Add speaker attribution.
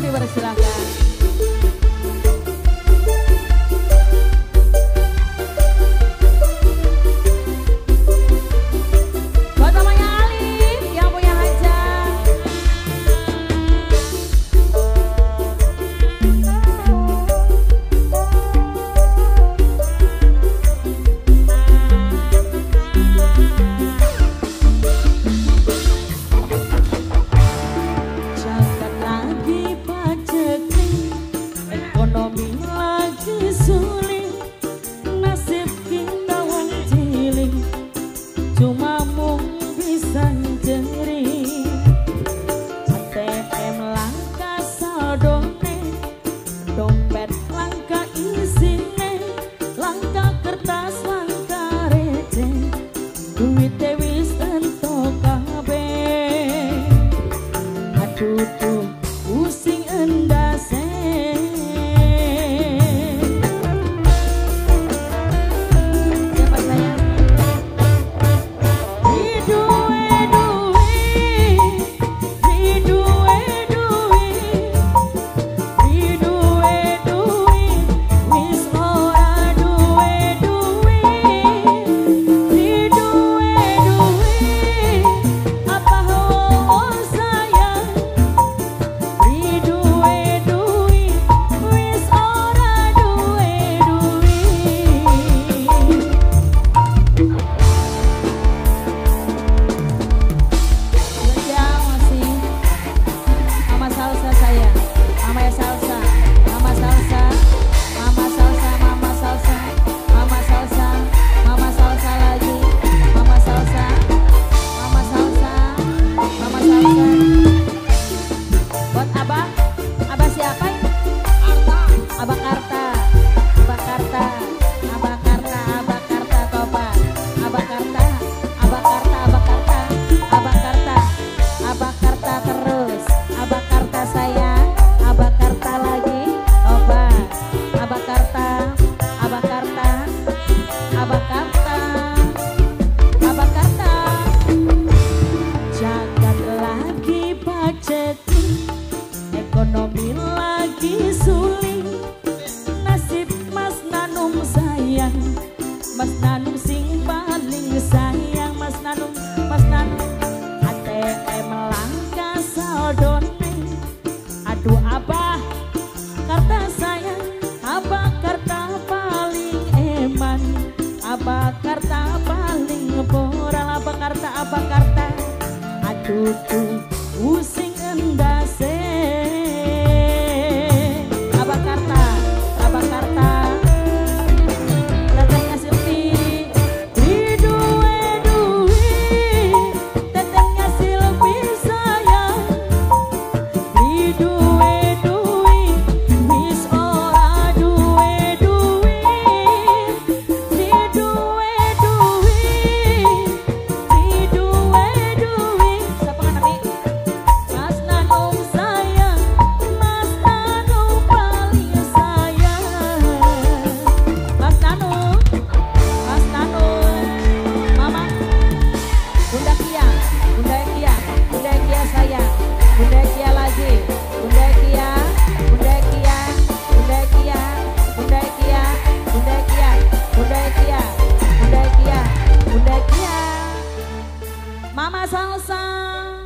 Speaker 1: dipersilahkan. Buat namanya Alif yang punya hajat. Jangan lagi paceklik, ekonomi lagi sulit, nasib kita wong cilik, cuma mung bisa jeri. ATM langka saldone, dompet langka isine, langka kertas langka receh, duit wis entuk kabeh. Aduh pusing endase. Siapa saya? Wis ora duwe apa ho sayang. Wis ora duwe. Kerja masih Mama Salsa saya, Mama Salsa, Mama Salsa, Mama Salsa, Mama Salsa, Mama Salsa, Mama Salsa lagi, Mama Salsa, Mama Salsa, Mama Salsa. Buat Abah, Abah siapa ya? Abah Karta, Abah Karta, Abah Karta, Abah Karta Toba, Abah Karta, Abah Karta, Abah Karta, Abah Karta, Abah Karta terus, Abah Karta sayang, Abah Karta lagi, Toba, Abah Karta, Abah Karta, Abah Karta, Abah Karta. Jangan lagi paceklik, ekonomi lagi sulit, nasib Mas Nanum sayang, Mas Nanum sing paling sayang, Mas Nanum, Mas Nanum. ATM langka saldone, aduh Abah Karta sayang, Abah Karta paling eman, Abah Karta paling moral, Abah Karta, Abah Karta. Aduh pusing endase. Abah Karta, Abah Karta. Tetehnya Silvi, tetehnya Silvi sayang, wis ora duwe. Siapa kan nanti? Mas Nanum sayang, Mas Nanum paling sayang, Mas Nanum, Mas Nanum, Mama, Bunda Kia, Bunda Kia, Bunda Kia sayang, Bunda Kia lagi, Bunda Kia, Bunda Kia, Bunda Kia, Bunda Kia, Bunda Kia, Bunda Kia, Bunda Kia, Bunda Kia, Mama Salsa.